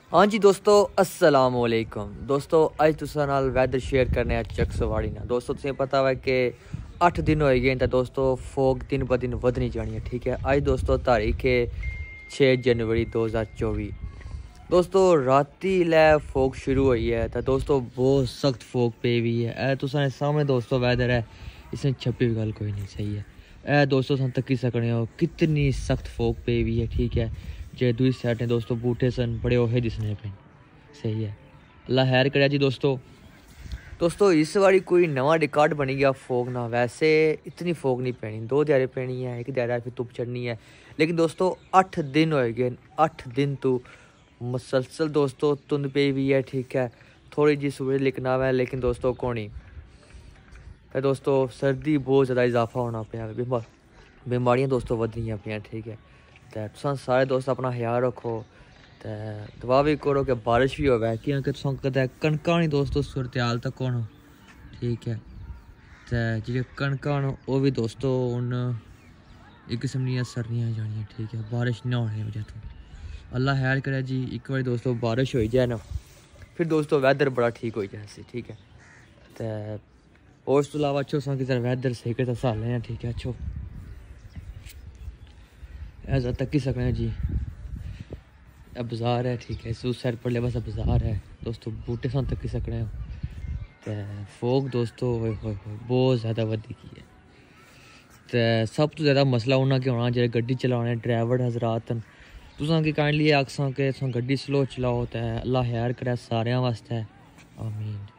हाँ जी दोस्तों, अस्सलाम वालेकुम दोस्तों। अज तुसां नाल वैदर शेयर करने चकसवाड़ी ना दोस्तों। तुसें पता है कि 8 दिन हो गए तो दोस्तों फोग दिन ब दिन वधनी जानी है। ठीक है, अज दोस्तों तारीख है 6 जनवरी 2024। दोस्तों राती लै फोग शुरू हुई है तो दोस्तों बहुत सख्त फोग पे हुई है। ए तुसां सामने दोस्तों वैदर है, इसमें छपी गल कोई नहीं। सही है ए दोस्तों, तुम तकी सकने हो कितनी सख्त फोग पे हुई है। ठीक है, जे दूसरी साइड ने दोस्तों बूटे सन बड़े ओहे दिसने पे। सही है, अल्लाह खैर करे जी दोस्तों इस बारी कोई नवा रिकॉर्ड बनी गया फोग ना। वैसे इतनी फोग नहीं पैनी, 2 ध्याड़े पैनी है, 1 ध्याड़ा फिर धुप चढ़नी है। लेकिन दोस्तों 8 दिन हो गए, 8 दिन तो मुसलसल दोस्तों धुंध पे हुई है। ठीक है, थोड़ी जी सूरज लिखना है लेकिन दोस्तों कोनी फिर दोस्तों सर्दी बहुत ज़्यादा इजाफा होना पाया, बीमारियाँ दोस्तों वधियां पाइयां। ठीक है, तो तुम सारे दोस्त अपना ख्याल रखो, तो दुआ भी करो कि बारिश भी होवे, क्योंकि तुम कदें कणकां नहीं दोस्तों सूरत हाल तक होना। ठीक है, तो जी कणकां वो भी दोस्तों हूँ एक किस्म दियां सरनियां जानियां। ठीक है, बारिश ना होने वजह तो अल्लाह खैर करे जी। एक बार दोस्तों बारिश हो जाए ना, फिर दोस्तों वैदर बड़ा ठीक हो जाए। ठीक है, तो और उस तो अलावा अच्छो सा किधर वैदर सही कर साल हैं। ठीक है, अच्छो ऐसा तक ही सकते हैं जी। अब बाज़ार है, ठीक है, उस साइड पर बस बाज़ार है दोस्तों, बूटे सन तक ही सकने हो। तो फोग दोस्तों हो बहुत ज़्यादा वधी की है। तो सब तो ज़्यादा मसला उन्होंने के होना जो गड्डी चलाने ड्राइवर हजरात तुसां की काइंडली आखसां कि तुसां गड्डी स्लो चलाओ। तो अल्लाह खैर करे सारेयां वास्ते, आमीन।